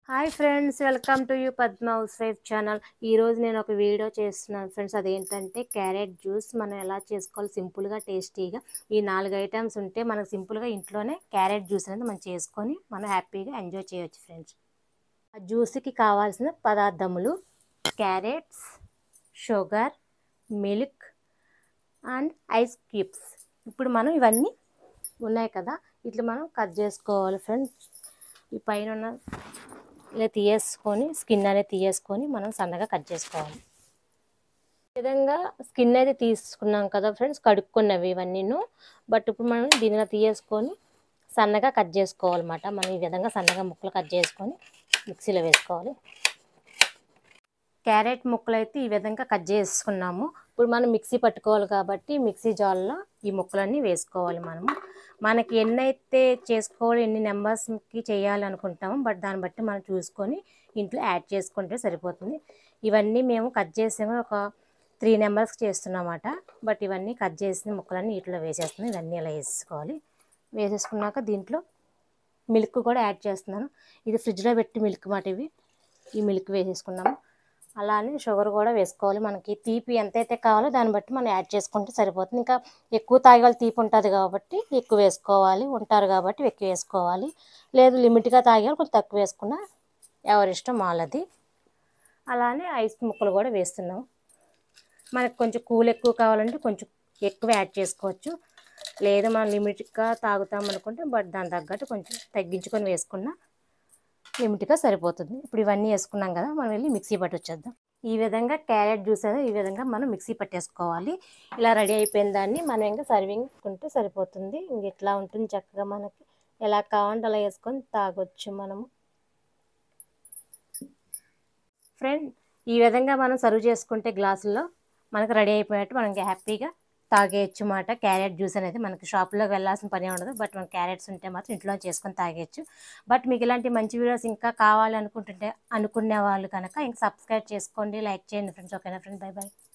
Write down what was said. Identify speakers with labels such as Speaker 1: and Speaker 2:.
Speaker 1: Hi friends, welcome to you Padma housewife channel. ఈరోజు నేను ఒక వీడియో చేస్తున్నాను ఫ్రెండ్స్. అదేంటంటే క్యారెట్ జ్యూస్ మనం ఎలా చేసుకోవాలి సింపుల్గా టేస్టీగా. ఈ 4 ఐటమ్స్ ఉంటే మనకు సింపుల్గా ఇంట్లోనే క్యారెట్ జ్యూస్ అనేది మనం చేసుకొని మనం హ్యాపీగా ఎంజాయ్ చేయొచ్చు ఫ్రెండ్స్. ఆ జ్యూస్కి కావాల్సిన పదార్థములు carrots, sugar, milk and ice cubes. ఇప్పుడు మనం ఇవన్నీ ఉన్నాయి కదా, ఇట్లా మనం కట్ చేసుకోవాలి ఫ్రెండ్స్. ఈ పైన ఉన్న ఇలా తీసేసుకొని స్కిన్ అనేది తీసేసుకొని మనం సన్నగా కట్ చేసుకోవాలి. ఈ విధంగా స్కిన్ అయితే తీసుకున్నాం కదా ఫ్రెండ్స్, కడుక్కున్నవి ఇవన్నీను. బట్ ఇప్పుడు మనం దీనిలో తీసేసుకొని సన్నగా కట్ చేసుకోవాలన్నమాట. మనం ఈ విధంగా సన్నగా ముక్కలు కట్ చేసుకొని మిక్సీలో వేసుకోవాలి. క్యారెట్ ముక్కలు అయితే ఈ విధంగా కట్ చేసుకున్నాము. ఇప్పుడు మనం మిక్సీ పట్టుకోవాలి కాబట్టి మిక్సీ జార్లో ఈ ముక్కలన్నీ వేసుకోవాలి. మనకి ఎన్నైతే చేసుకోవాలి, ఎన్ని నెంబర్స్కి చేయాలనుకుంటామో బట్ దాన్ని బట్టి మనం చూసుకొని ఇంట్లో యాడ్ చేసుకుంటే సరిపోతుంది. ఇవన్నీ మేము కట్ చేసాము, ఒక 3 నెంబర్స్కి చేస్తున్నమాట. బట్ ఇవన్నీ కట్ చేసిన ముక్కలన్నీ వీటిలో వేసేస్తున్నాం. ఇవన్నీ ఇలా వేసుకోవాలి. వేసేసుకున్నాక దీంట్లో మిల్క్ కూడా యాడ్ చేస్తున్నాను. ఇది ఫ్రిడ్జ్లో పెట్టి మిల్క్ మాట. ఈ మిల్క్ వేసేసుకున్నాము. అలానే షుగర్ కూడా వేసుకోవాలి. మనకి తీపి ఎంతైతే కావాలో దాన్ని బట్టి మనం యాడ్ చేసుకుంటే సరిపోతుంది. ఇంకా ఎక్కువ తాగే తీపి ఉంటుంది కాబట్టి ఎక్కువ వేసుకోవాలి, ఉంటారు కాబట్టి ఎక్కువ వేసుకోవాలి. లేదు లిమిట్గా తాగే కొంచెం తక్కువ వేసుకున్నా ఎవరిష్టం వాళ్ళది. అలానే ఐస్ ముక్కలు కూడా వేస్తున్నాం. మనకు కొంచెం కూల్ ఎక్కువ కావాలంటే కొంచెం ఎక్కువ యాడ్ చేసుకోవచ్చు. లేదు మనం లిమిట్గా తాగుతాం అనుకుంటే బట్ దాని తగ్గట్టు కొంచెం తగ్గించుకొని వేసుకున్నా లిమిట్గా సరిపోతుంది. ఇప్పుడు ఇవన్నీ వేసుకున్నాం కదా, మనం వెళ్ళి మిక్సీ పట్టొచ్చేద్దాం. ఈ విధంగా క్యారెట్ జ్యూస్ అనేది ఈ విధంగా మనం మిక్సీ పట్టేసుకోవాలి. ఇలా రెడీ అయిపోయిన దాన్ని మనం ఇంకా సర్వింగ్ ఉంటే సరిపోతుంది. ఇంక ఇట్లా ఉంటుంది చక్కగా. మనకి ఎలా కావాలంటే అలా వేసుకొని తాగొచ్చు మనము. ఫ్రెండ్, ఈ విధంగా మనం సర్వ్ చేసుకుంటే గ్లాసుల్లో మనకు రెడీ అయిపోయినట్టు మనం హ్యాపీగా తాగేయచ్చు అన్నమాట. క్యారెట్ జ్యూస్ అనేది మనకి షాప్లోకి వెళ్ళాల్సిన పని ఉండదు. బట్ మన క్యారెట్స్ ఉంటే మాత్రం ఇంట్లో చేసుకొని తాగేయచ్చు. బట్ మీకు ఇలాంటి మంచి వీడియోస్ ఇంకా కావాలి అనుకునే వాళ్ళు కనుక ఇంకా సబ్స్క్రైబ్ చేసుకోండి, లైక్ చేయండి ఫ్రెండ్స్. ఓకేనా ఫ్రెండ్స్, బై బాయ్.